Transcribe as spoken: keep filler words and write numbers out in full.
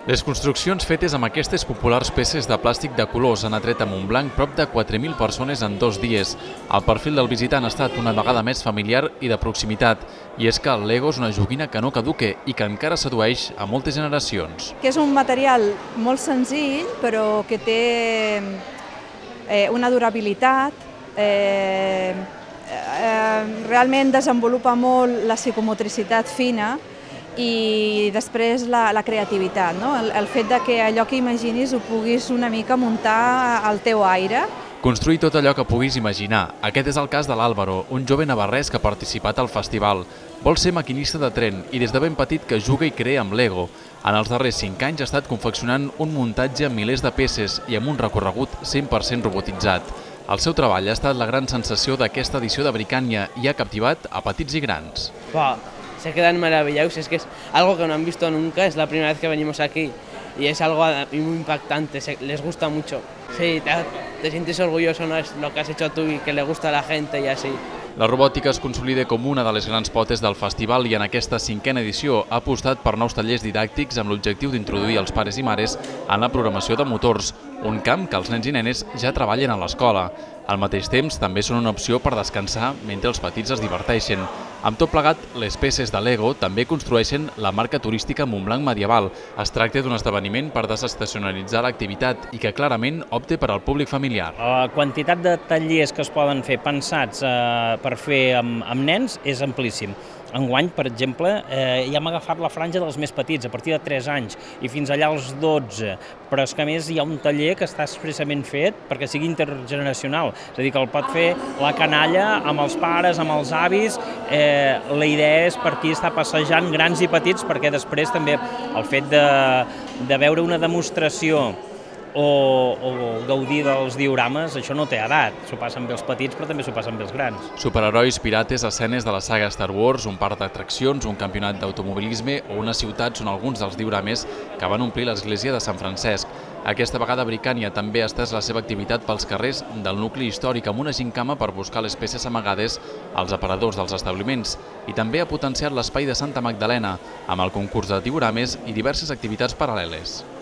Les construccions fetes amb aquestes populars peces de plàstic de colors han atret a Montblanc prop de quatre mil persones en dos dies. El perfil del visitant ha estat una vegada més familiar i de proximitat. I és que el Lego és una joguina que no caduca i que encara sedueix a moltes generacions. Que és un material molt senzill, però que té eh, una durabilitat, eh, eh, realment desenvolupa molt la psicomotricitat fina i després la, la creativitat, no? el, el fet de que allò que imaginis ho puguis una mica muntar al teu aire. Construir tot allò que puguis imaginar. Aquest és el cas de l'Àlvaro, un jove navarrès que ha participat al festival. Vol ser maquinista de tren i des de ben petit que juga i crea amb Lego. En els darrers cinc anys ha estat confeccionant un muntatge amb milers de peces i amb un recorregut cent per cent robotitzat. El seu treball ha estat la gran sensació d'aquesta edició de Bricània i ha captivat a petits i grans. Wow. Se quedan maravillados, es que es algo que no han visto nunca, es la primera vez que venimos aquí y es algo muy impactante, se, les gusta mucho. Sí, te, te sientes orgulloso, ¿no? Es lo que has hecho tú y que le gusta a la gente y así. La robòtica es consolida com una de les grans potes del festival i en aquesta cinquena edició ha apostat per nous tallers didàctics amb l'objectiu d'introduir els pares i mares en la programació de motors, un camp que els nens i nenes ja treballen a l'escola. Al mateix temps, també són una opció per descansar mentre els petits es diverteixen. Amb tot plegat, les peces de Lego també construeixen la marca turística Montblanc Medieval. Es tracta d'un esdeveniment per desestacionalitzar l'activitat i que clarament opta per al públic familiar. La quantitat de tallers que es poden fer pensats eh, per fer amb, amb nens és amplíssim. Enguany, per exemple, eh, ja hem agafat la franja dels més petits, a partir de tres anys i fins allà als dotze, però és que a més hi ha un taller que està expressament fet perquè sigui intergeneracional, és a dir, que el pot fer la canalla amb els pares, amb els avis, eh, la idea és per aquí estar passejant grans i petits perquè després també el fet de, de veure una demostració o, o gaudir dels diorames, això no té edat, s'ho passa amb els petits però també s'ho passa amb els grans. Superherois, pirates, escenes de la saga Star Wars, un parc d'atraccions, un campionat d'automobilisme o una ciutat són alguns dels diorames que van omplir l'església de Sant Francesc. Aquesta vegada Bricània també ha estès la seva activitat pels carrers del nucli històric amb una gincama per buscar les peces amagades als aparadors dels establiments i també ha potenciat l'espai de Santa Magdalena amb el concurs de diorames i diverses activitats paral·leles.